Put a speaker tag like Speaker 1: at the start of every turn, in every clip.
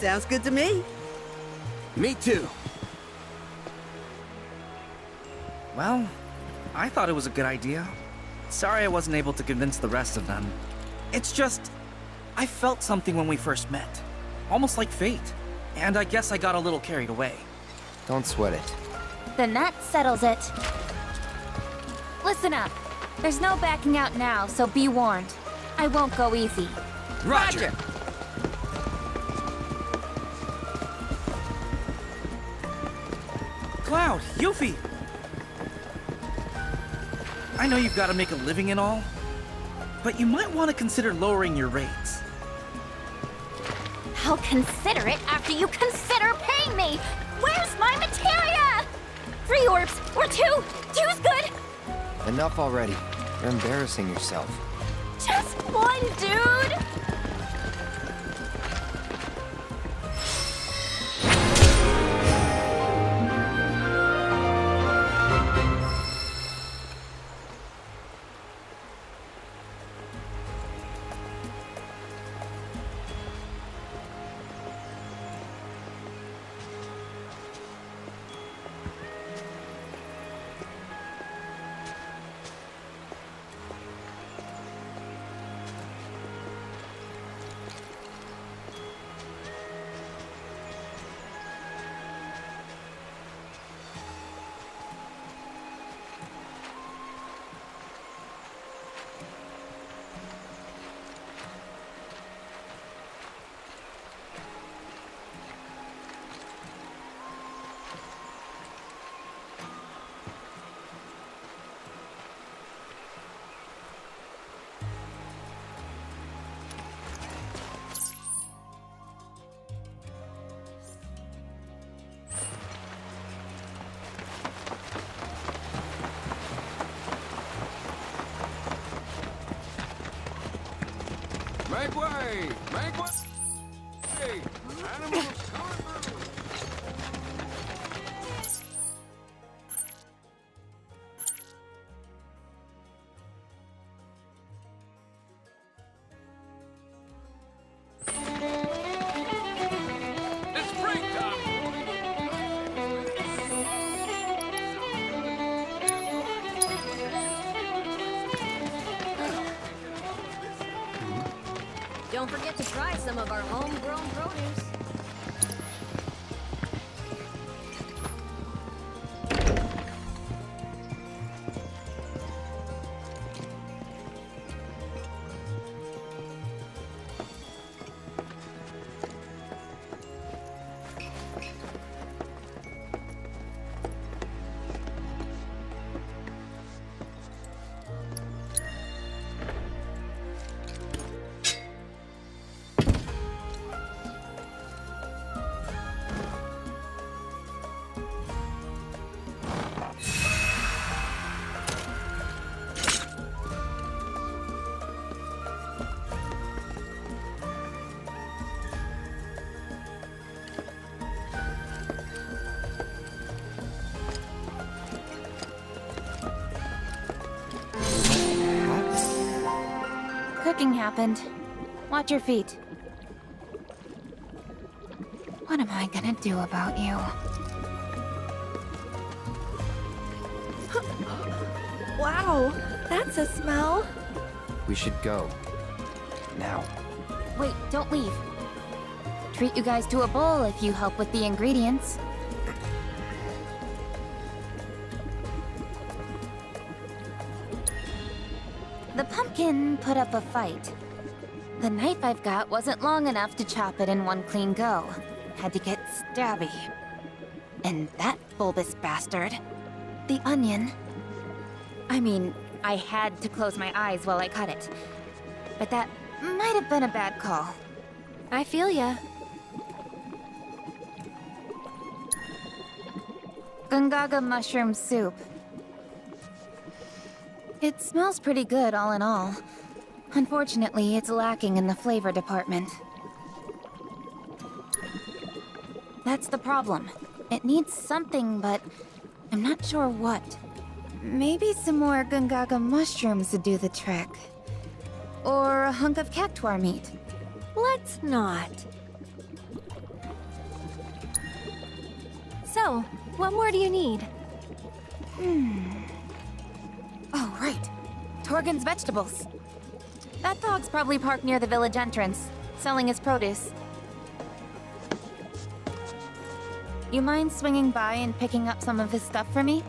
Speaker 1: Sounds good to me.
Speaker 2: Me too.
Speaker 3: Well, I thought it was a good idea. Sorry I wasn't able to convince the rest of them. It's just, I felt something when we first met. Almost like fate. And I guess I got a little carried away.
Speaker 4: Don't sweat it.
Speaker 5: Then that settles it. Listen up. There's no backing out now, so be warned. I won't go easy.
Speaker 2: Roger!
Speaker 3: Cloud, Yuffie! I know you've got to make a living and all, but you might want to consider lowering your rates.
Speaker 5: I'll consider it after you consider paying me! Where's my materia? 3 orbs, or 2! 2's good!
Speaker 4: Enough already. You're embarrassing yourself.
Speaker 5: Just 1, dude!
Speaker 6: Make way! Make way! Hey, animals coming through! It's break time!
Speaker 7: Don't forget to try some of our homegrown produce.
Speaker 5: Cooking happened. Watch your feet. What am I gonna do about you?
Speaker 8: Wow, that's a smell.
Speaker 4: We should go. Now.
Speaker 5: Wait, don't leave. Treat you guys to a bowl if you help with the ingredients. The pumpkin put up a fight. The knife I've got wasn't long enough to chop it in one clean go. Had to get stabby. And that bulbous bastard, the onion. I mean, I had to close my eyes while I cut it. But that might have been a bad call.
Speaker 8: I feel ya.
Speaker 5: Gungaga mushroom soup. It smells pretty good, all in all. Unfortunately, it's lacking in the flavor department. That's the problem. It needs something, but I'm not sure what. Maybe some more Gungaga mushrooms would do the trick. Or a hunk of cactuar meat.
Speaker 8: Let's not. So, what more do you need?
Speaker 5: Oh, right. Torgen's vegetables. That dog's probably parked near the village entrance, selling his produce. You mind swinging by and picking up some of his stuff for me?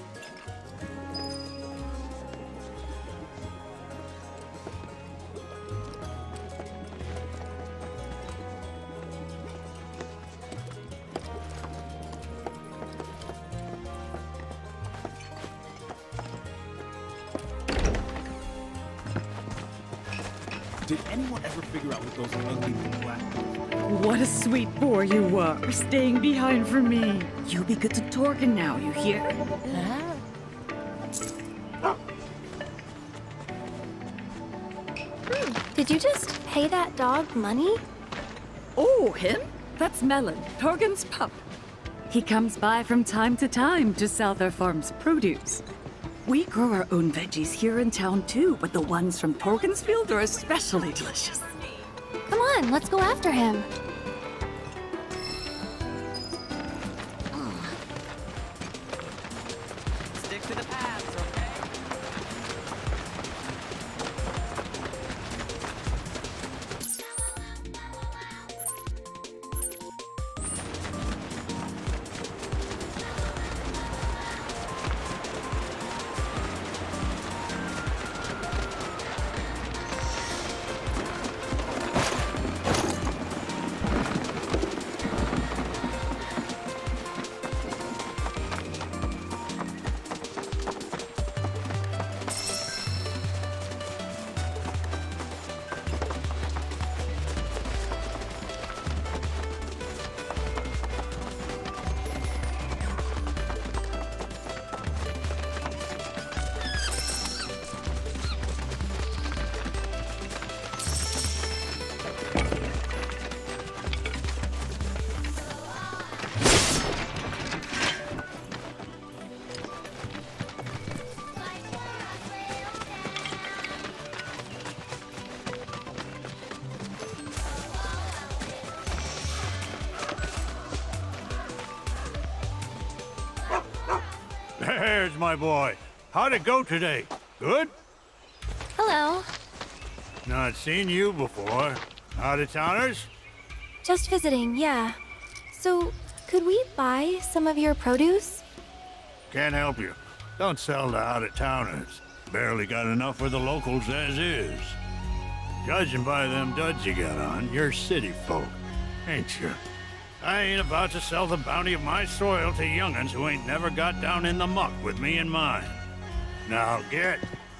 Speaker 1: Did anyone ever figure out what those ugly black...
Speaker 9: What a sweet boy you are, staying behind for me. You be good to Torgen now, you hear?
Speaker 8: Did you just pay that dog money?
Speaker 9: Oh, him? That's Melon, Torgen's pup. He comes by from time to time to sell their farm's produce. We grow our own veggies here in town too, but the ones from Torgen's field are especially delicious.
Speaker 8: Come on, let's go after him.
Speaker 3: Stick to the paths, okay?
Speaker 10: There's my boy. How'd it go today? Good?
Speaker 8: Hello.
Speaker 10: Not seen you before. Out-of-towners?
Speaker 8: Just visiting, yeah. So, could we buy some of your produce?
Speaker 10: Can't help you. Don't sell to out-of-towners. Barely got enough for the locals as is. Judging by them duds you got on, you're city folk, ain't you? I ain't about to sell the bounty of my soil to young'uns who ain't never got down in the muck with me in mind. Now get.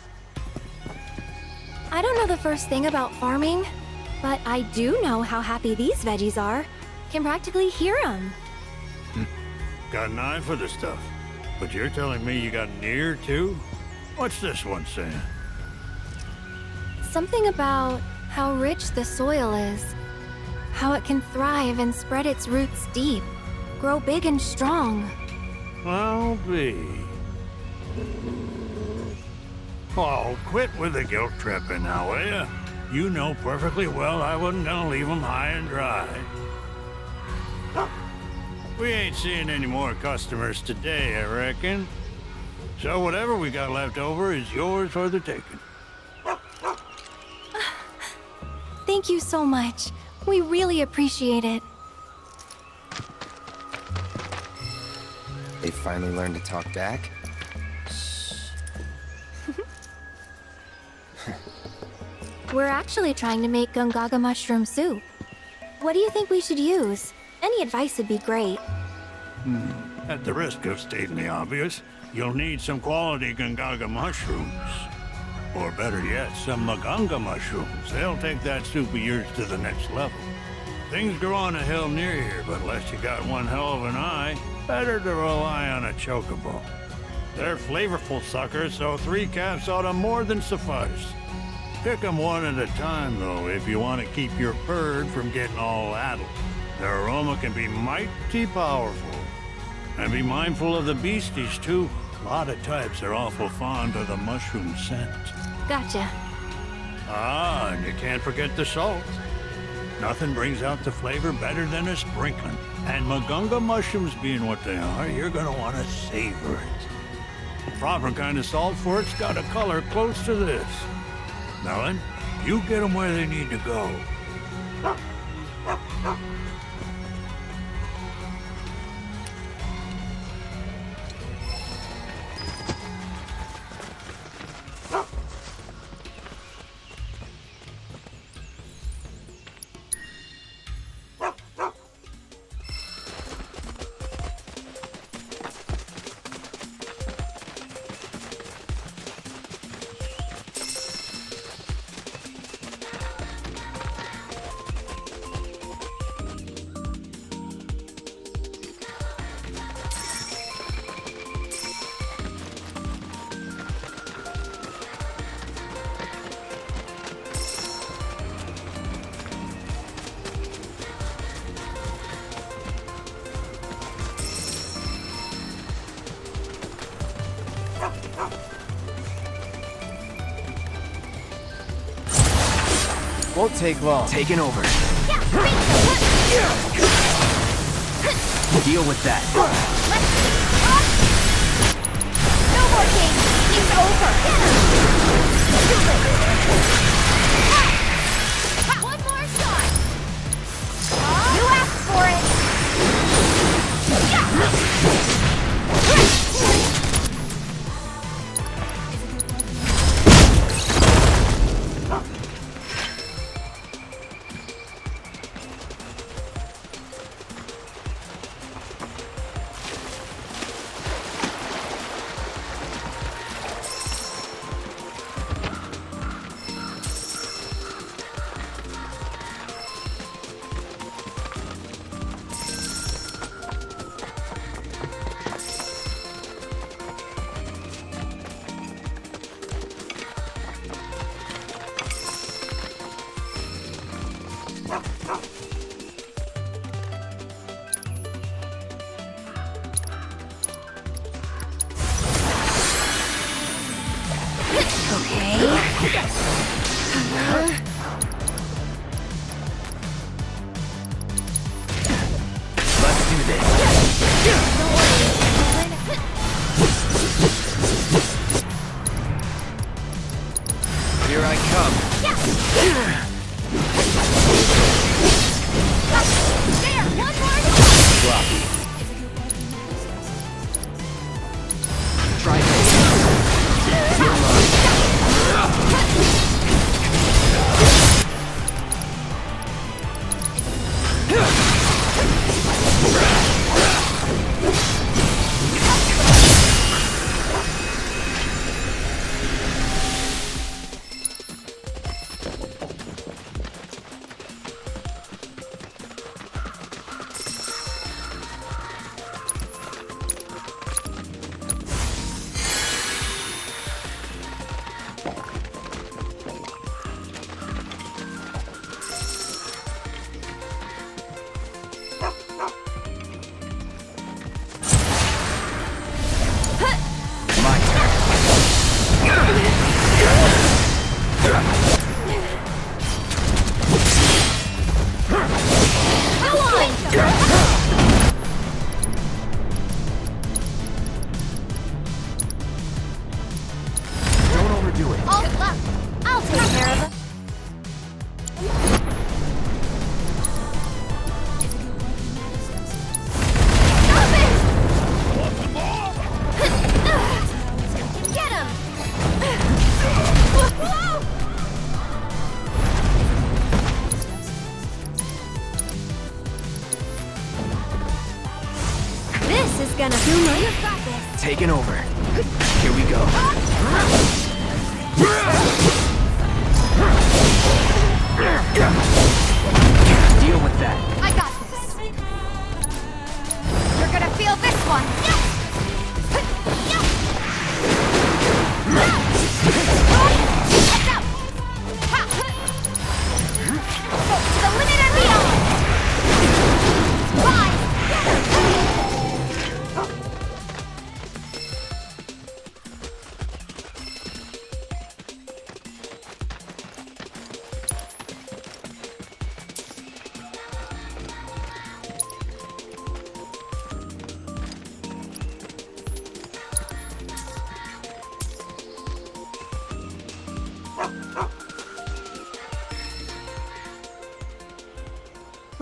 Speaker 8: I don't know the first thing about farming, but I do know how happy these veggies are. Can practically hear them.
Speaker 10: Got an eye for the stuff. But you're telling me you got an ear, too? What's this one saying?
Speaker 8: Something about how rich the soil is. How it can thrive and spread its roots deep. Grow big and strong.
Speaker 10: I'll be. Oh, quit with the guilt tripping now, will ya? You know perfectly well I wasn't gonna leave 'em high and dry. We ain't seeing any more customers today, I reckon. So whatever we got left over is yours for the taking.
Speaker 8: Thank you so much. We really appreciate it.
Speaker 4: They finally learned to talk back?
Speaker 8: We're actually trying to make Gungaga mushroom soup. What do you think we should use? Any advice would be great.
Speaker 10: At the risk of stating the obvious, you'll need some quality Gungaga mushrooms. Or better yet, some Maganga mushrooms. They'll take that soup of yours to the next level. Things grow on a hill near here, but unless you got one hell of an eye, better to rely on a chocobo. They're flavorful suckers, so 3 caps ought to more than suffice. Pick 'em one at a time, though, if you want to keep your bird from getting all addled. Their aroma can be mighty powerful. And be mindful of the beasties, too. A lot of types are awful fond of the mushroom scent.
Speaker 8: Gotcha.
Speaker 10: Ah, and you can't forget the salt. Nothing brings out the flavor better than a sprinkling. And Magunga mushrooms being what they are, you're gonna want to savor it. The proper kind of salt for it's got a color close to this. Melon, you get them where they need to go.
Speaker 4: Won't take long.
Speaker 2: Taking over. Deal with that.
Speaker 7: No more games! It's over! One more shot! You asked for it!
Speaker 2: Here I come.
Speaker 7: There! One more!
Speaker 2: Sloppy. Try this. You're mine.
Speaker 7: I'll take care of it. Stop it! Get him!
Speaker 8: This is gonna do me. You've got this.
Speaker 2: Taking over. Here we go. Deal with that.
Speaker 7: I got this. You're gonna feel this one. Heads up! Go to the limit and beyond! Rise!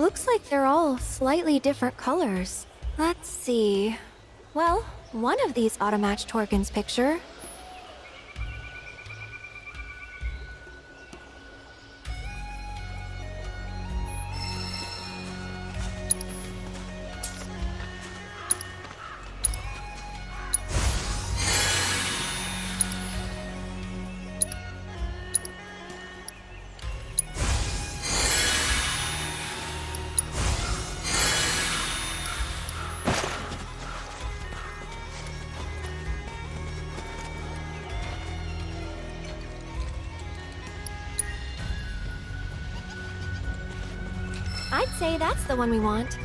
Speaker 8: Looks like they're all slightly different colors. Let's see. Well, one of these ought to match Torgen's picture. I'd say that's the one we want.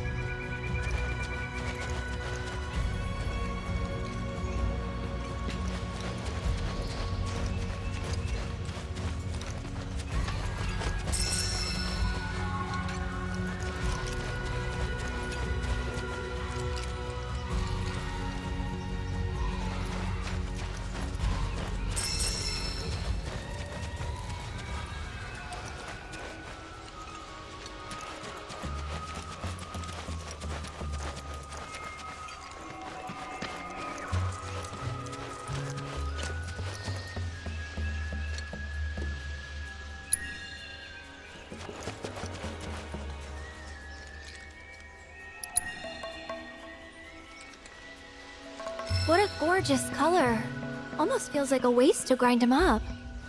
Speaker 8: What a gorgeous color. Almost feels like a waste to grind them up.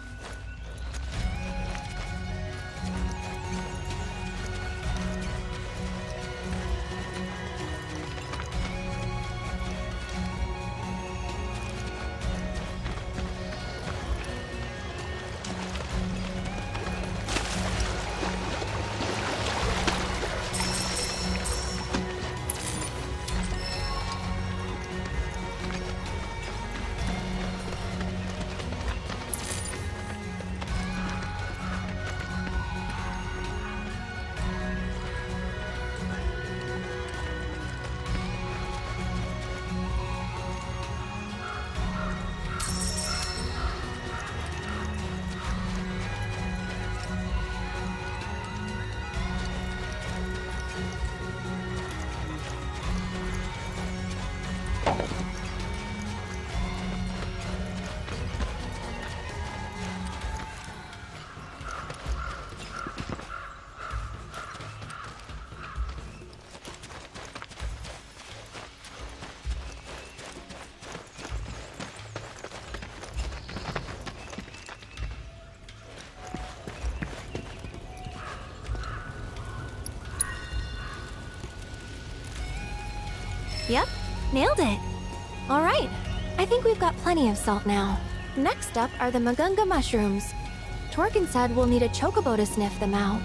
Speaker 8: Yep, nailed it. All right, I think we've got plenty of salt now. Next up are the Magunga mushrooms. Torgen said we'll need a chocobo to sniff them out.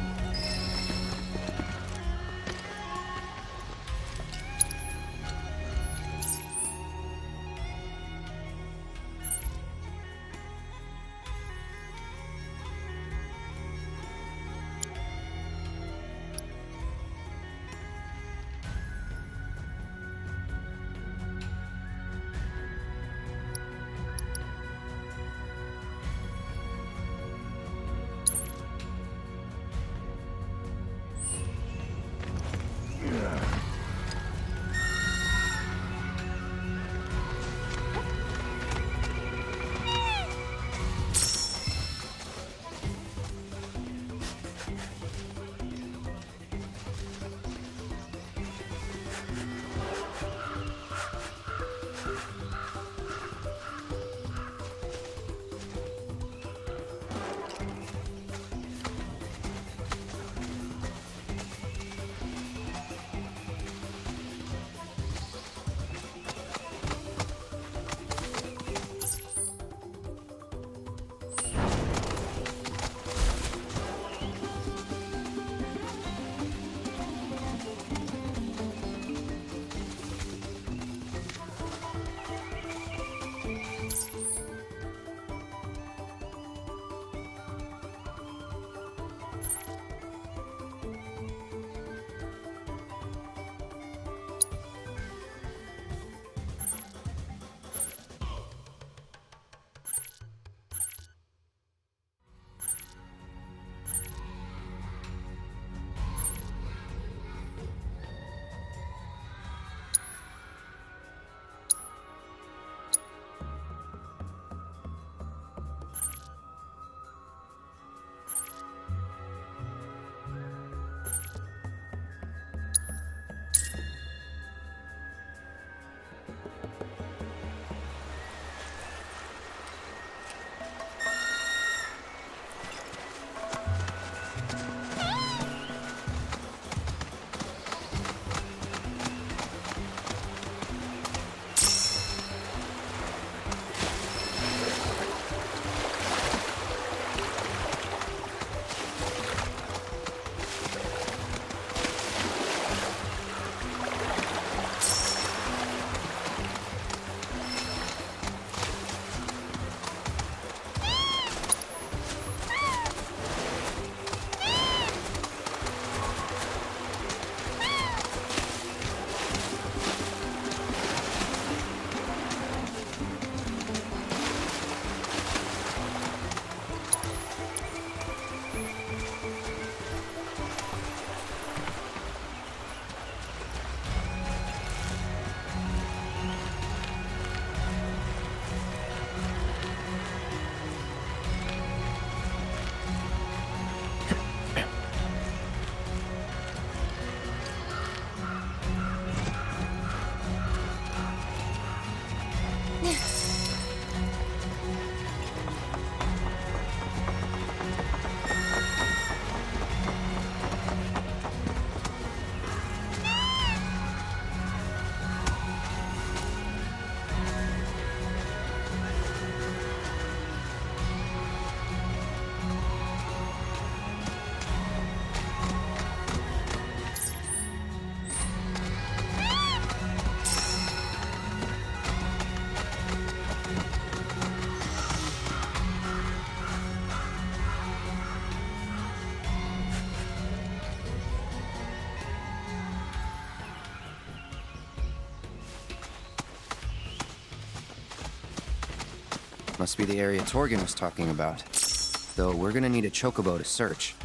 Speaker 4: Must be the area Torgen was talking about. Though we're gonna need a chocobo to search.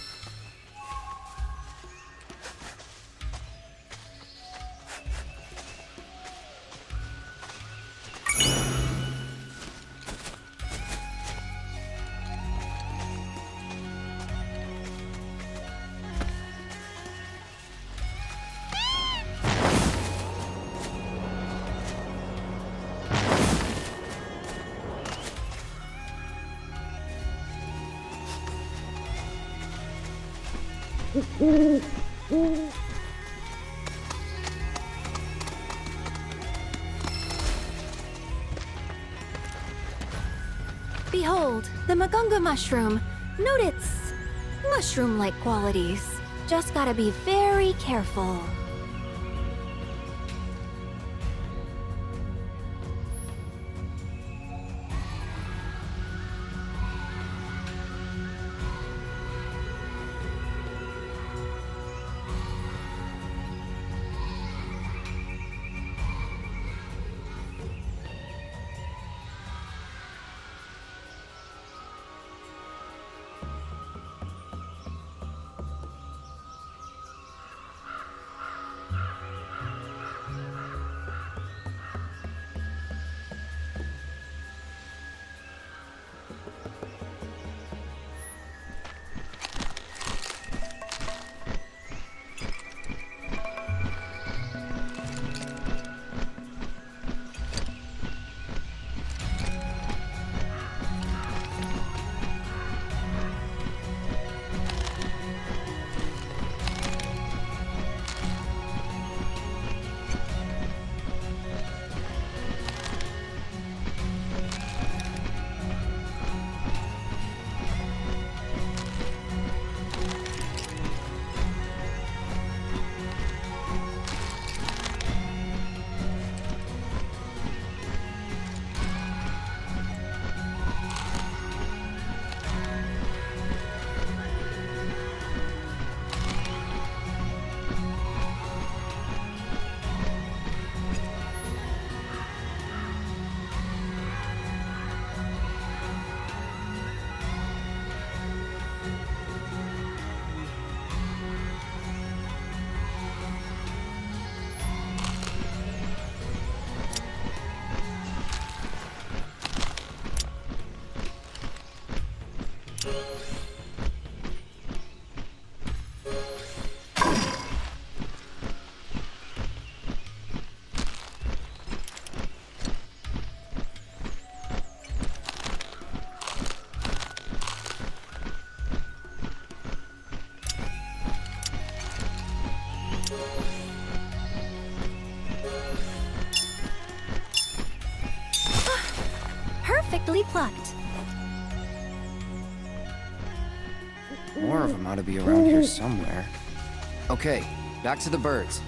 Speaker 8: Behold, the Magunga mushroom. Note its mushroom-like qualities. Just gotta be very careful. Perfectly plucked.
Speaker 4: More of them ought to be around here somewhere. Okay, back to the birds.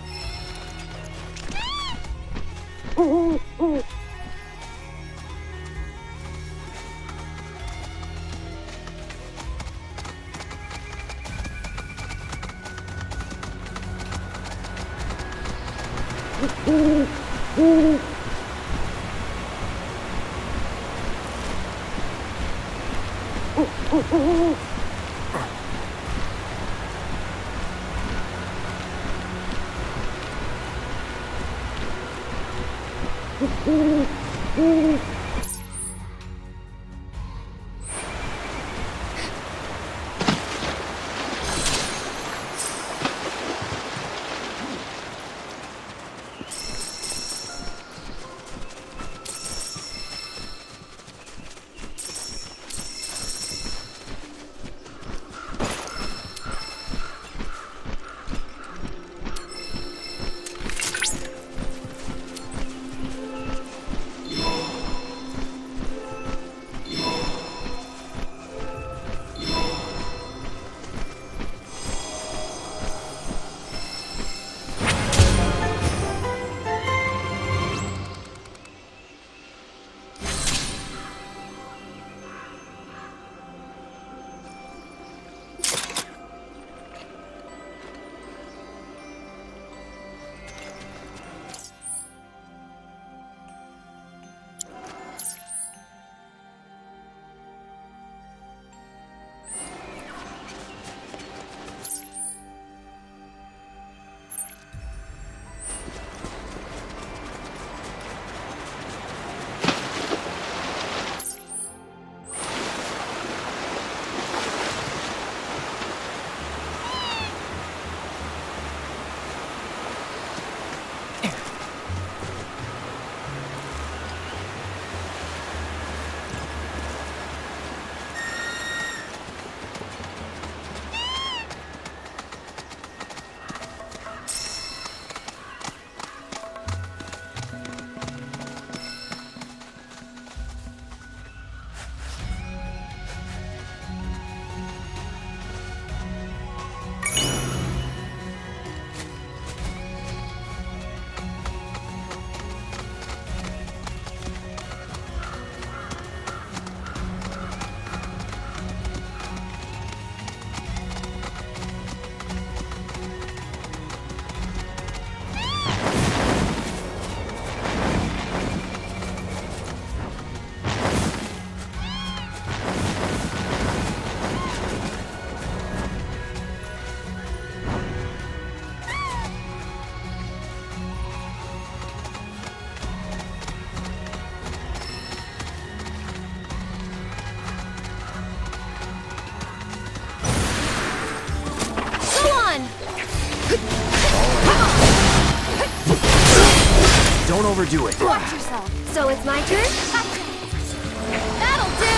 Speaker 2: Don't overdo it.
Speaker 7: Watch yourself. So it's my turn? Gotcha. That'll do!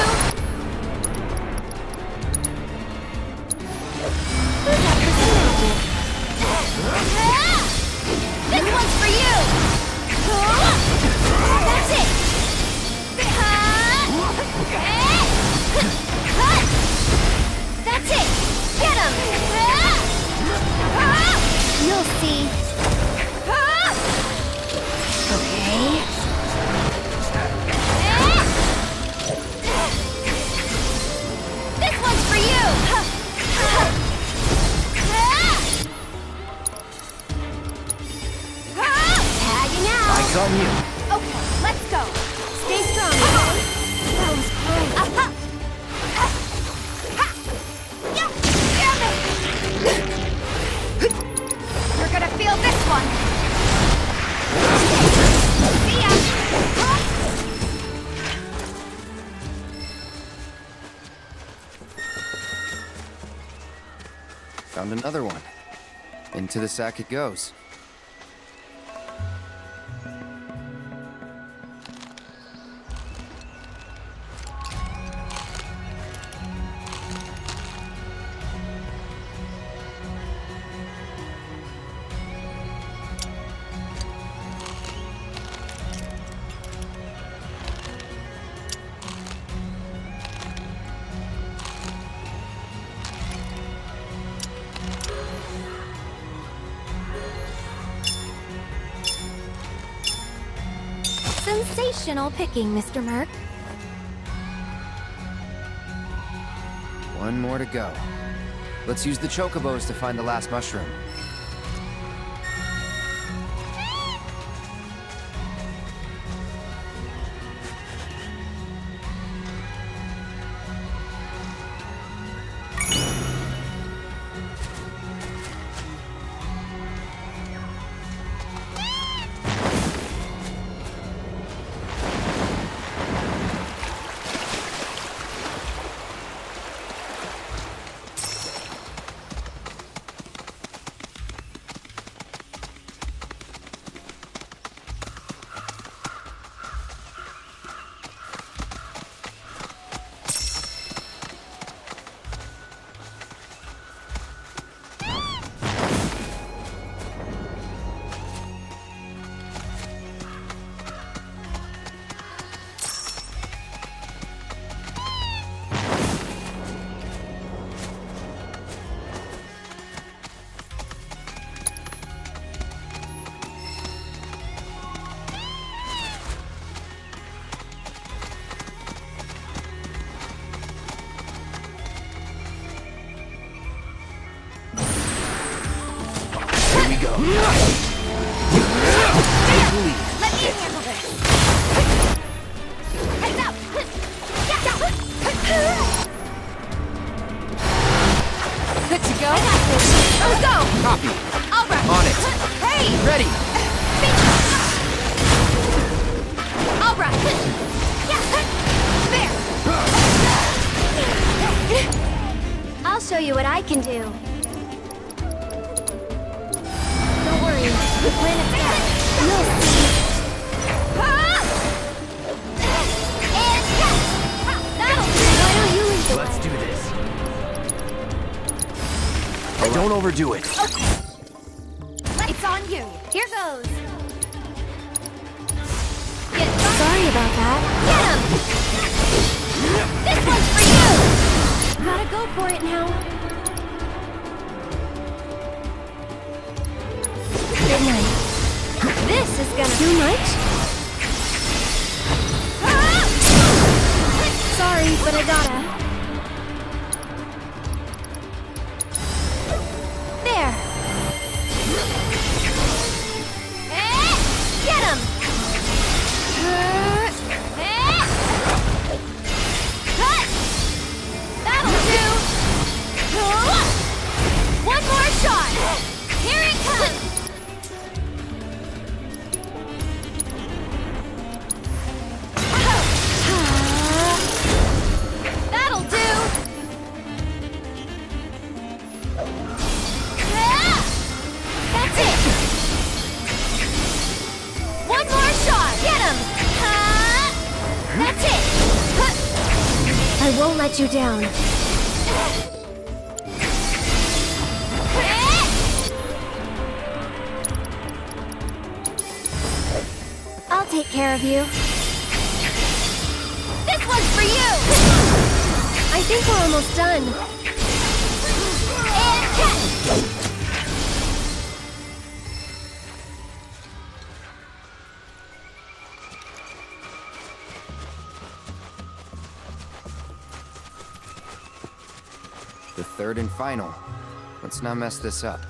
Speaker 7: Who's up for some magic? This one's for you! That's it! That's it! Get him! You'll see. Okay. This one's for you! Tagging out!
Speaker 2: Eyes on you.
Speaker 7: Okay, let's go. Stay strong, okay? That was great. You're gonna feel this one. See ya.
Speaker 4: Found another one. Into the sack it goes.
Speaker 8: Sensational picking, Mr. Merc.
Speaker 4: One more to go. Let's use the chocobos to find the last mushroom.
Speaker 2: Go.
Speaker 7: Let me handle this. Heads up. Good to go. Let's go.
Speaker 2: Copy.
Speaker 7: All right.
Speaker 2: On it.
Speaker 7: Hey.
Speaker 2: Ready.
Speaker 7: All right. There. I'll show you what I can do. The planet's back. You'll see. And that'll do. Why don't you lead the
Speaker 2: Let's
Speaker 7: way?
Speaker 2: do this. Don't overdo it.
Speaker 7: Okay. It's on you. Here goes.
Speaker 8: Sorry about that.
Speaker 7: Get him! This one's for you!
Speaker 8: Gotta go for it now. Good night.
Speaker 7: This is gonna...
Speaker 8: Too much? Sorry, but I gotta.
Speaker 7: There! Get him! That'll do! One more shot! Here it comes! That'll
Speaker 8: won't let you down. I'll take care of you.
Speaker 7: This one's for you!
Speaker 8: I think we're almost done.
Speaker 7: And catch!
Speaker 4: The third and final. Let's not mess this up.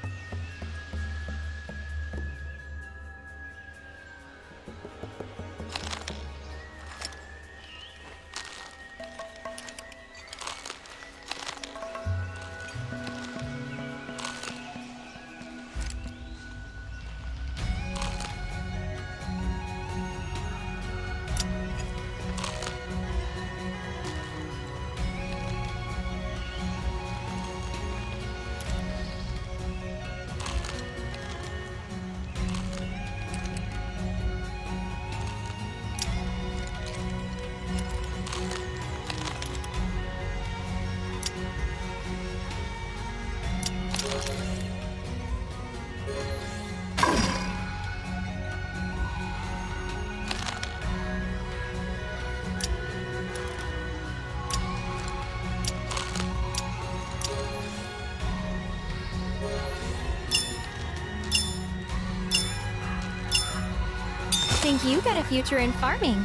Speaker 8: Think you got a future in farming.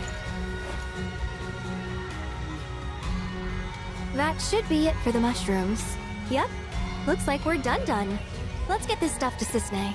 Speaker 8: That should be it for the mushrooms. Yep, looks like we're done. Let's get this stuff to Cisne.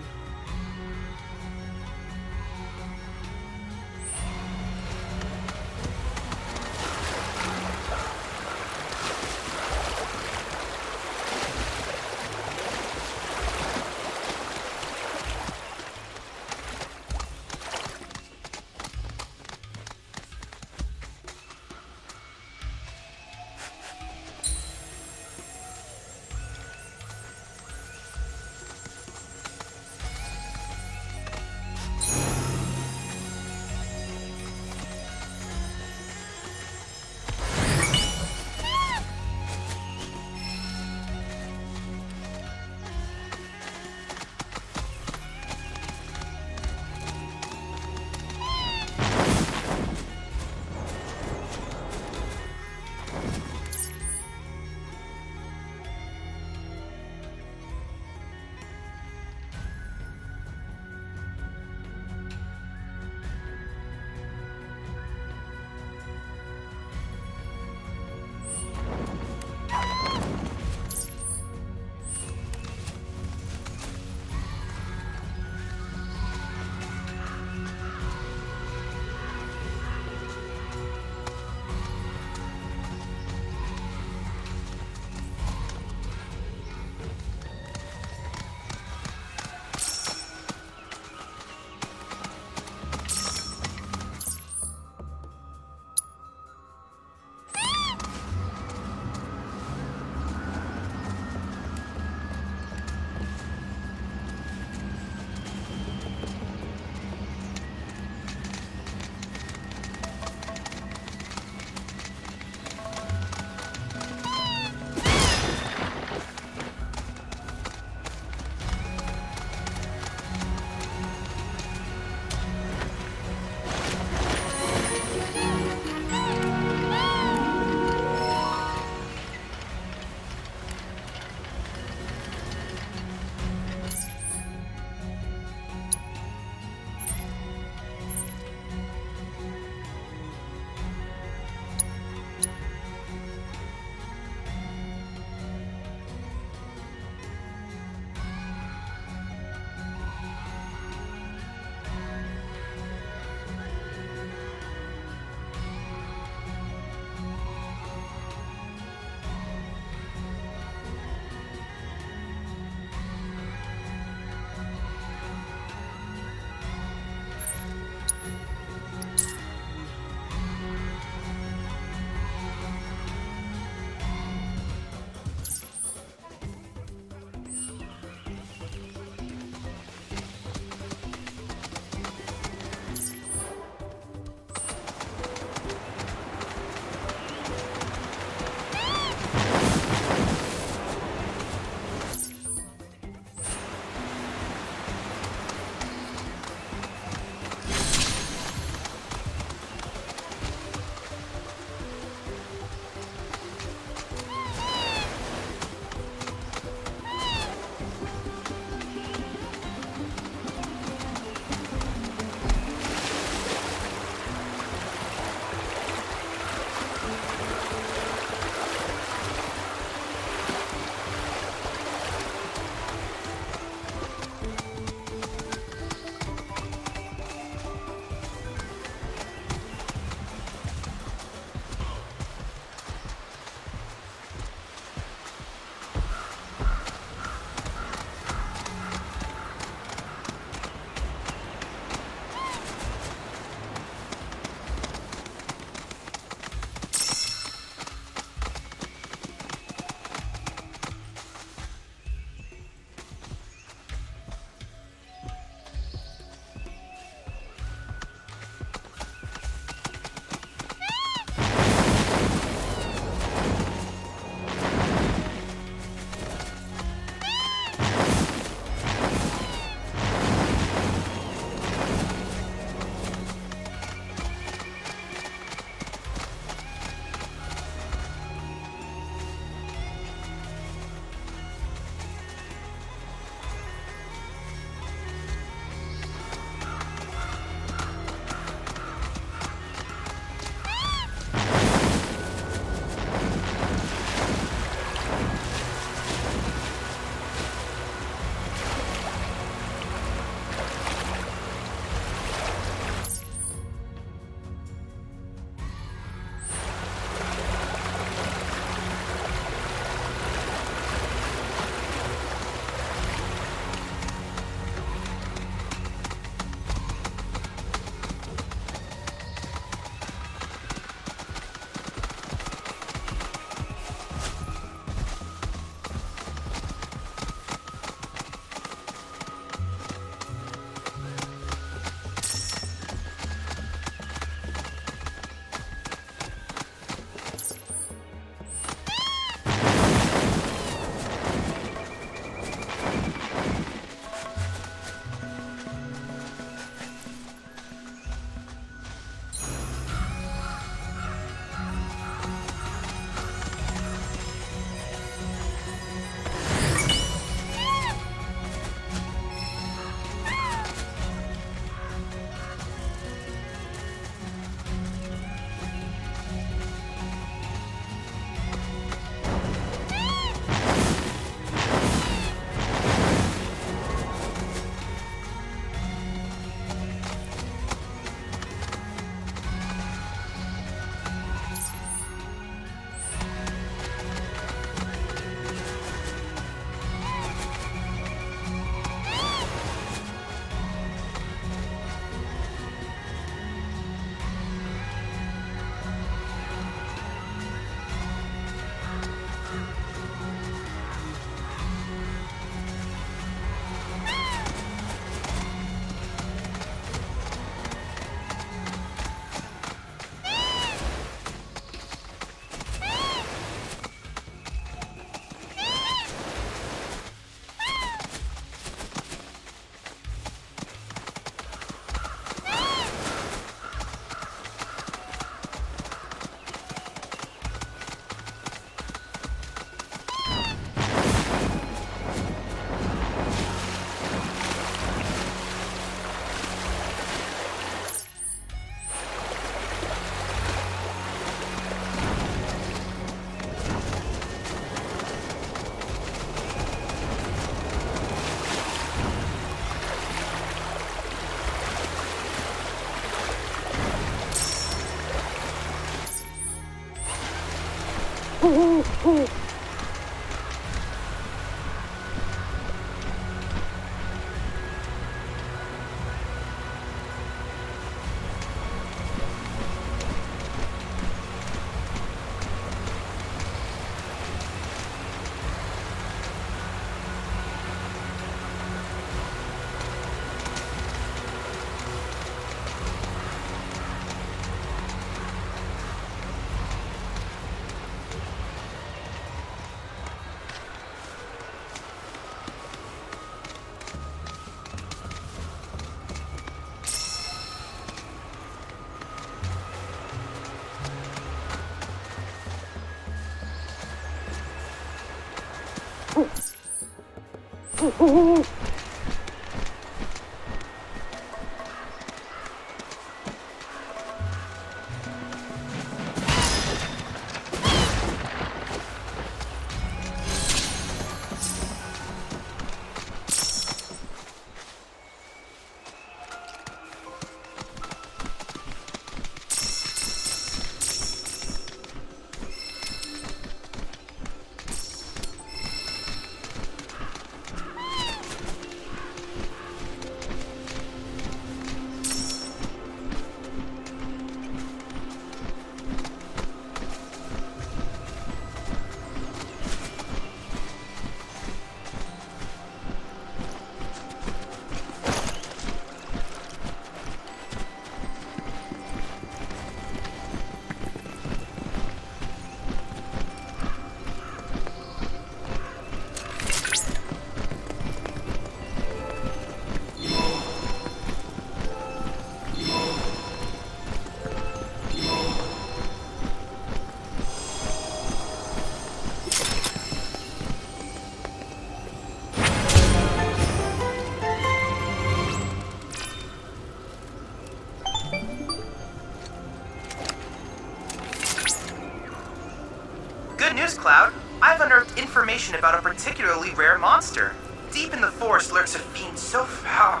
Speaker 11: Good news, Cloud. I've unearthed information about a particularly rare monster. Deep in the forest lurks a fiend so foul.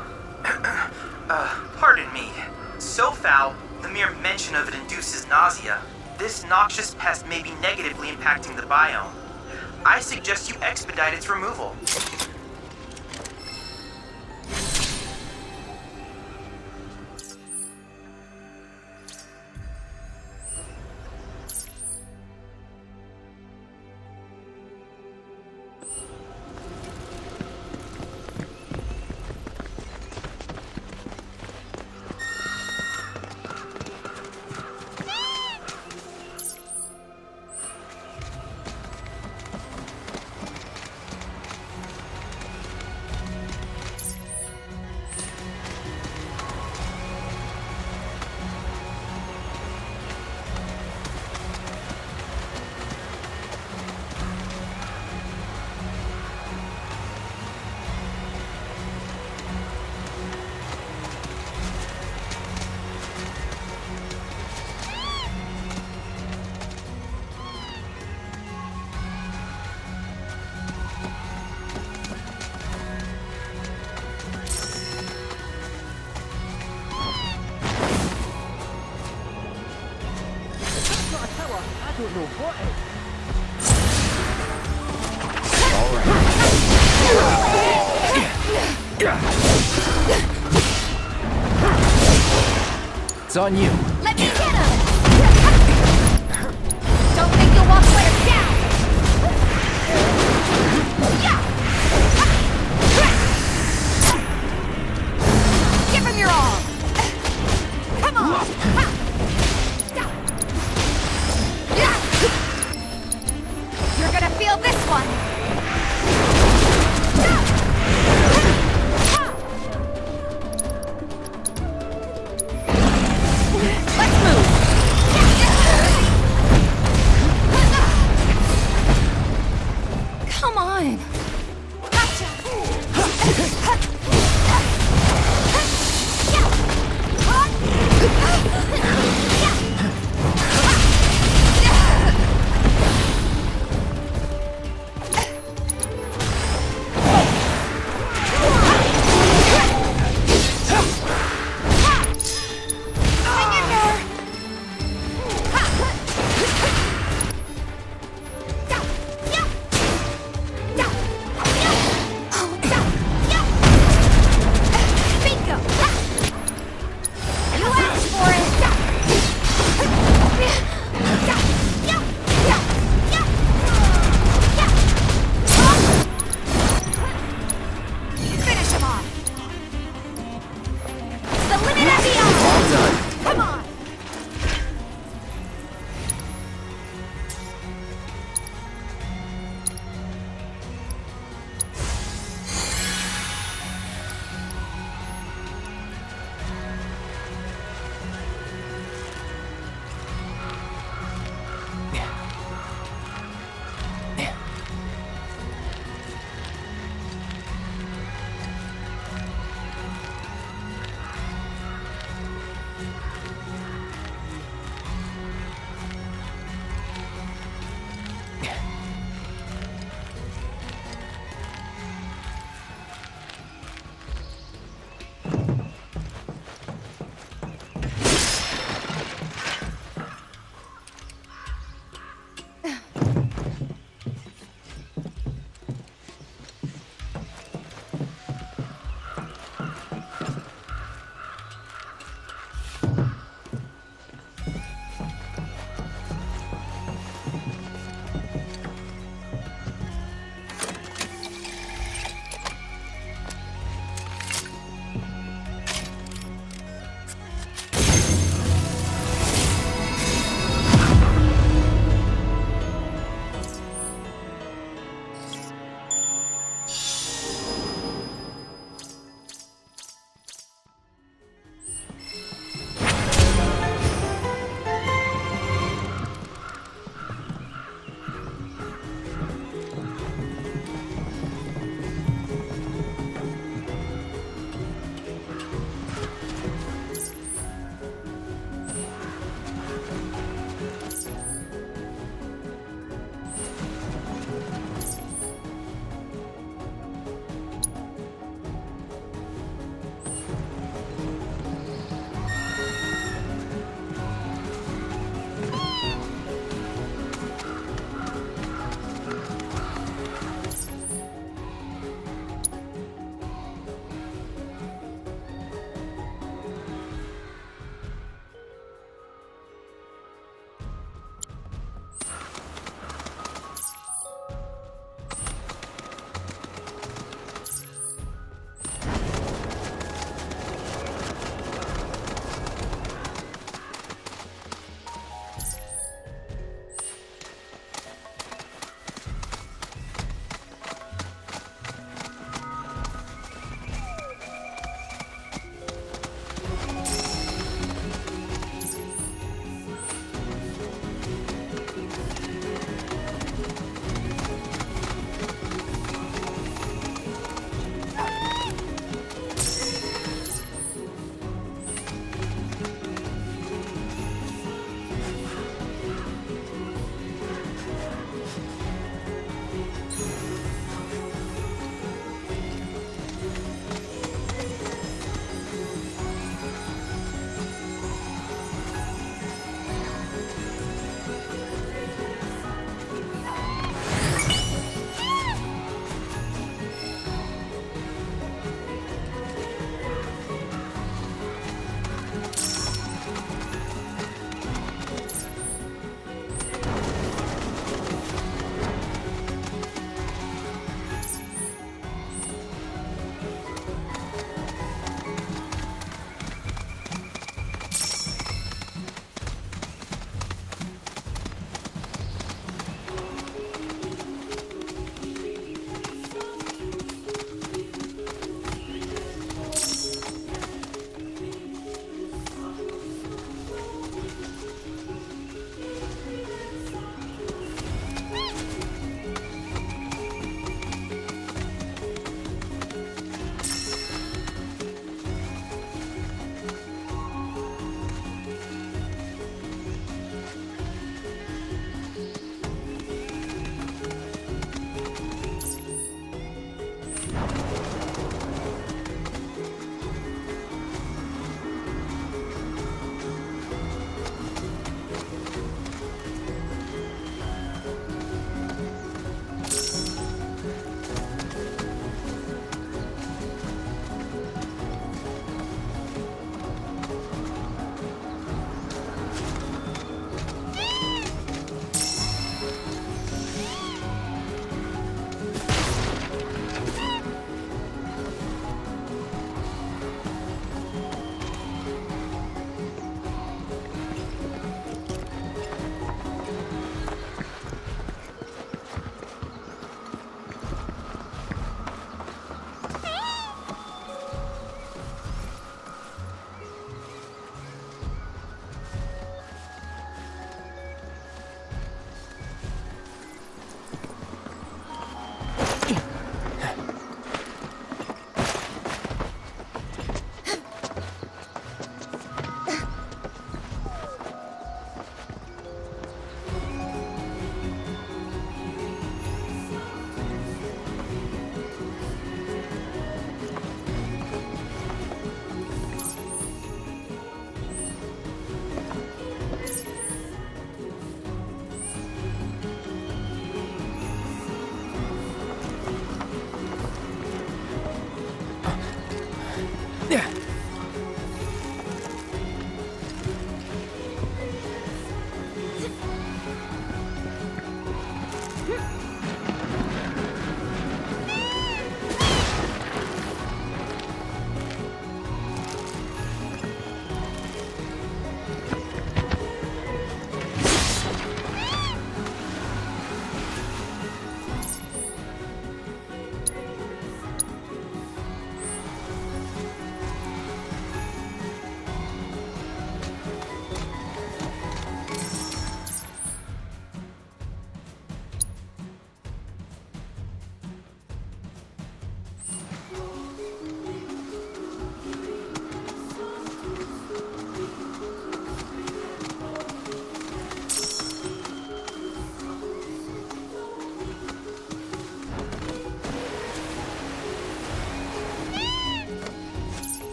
Speaker 11: Pardon me. So foul, the mere mention of it induces nausea. This noxious pest may be negatively impacting the biome. I suggest you expedite its removal.
Speaker 2: It's on you.
Speaker 7: Let me hit him! Don't think you'll walk players down! Give him your all! Come on!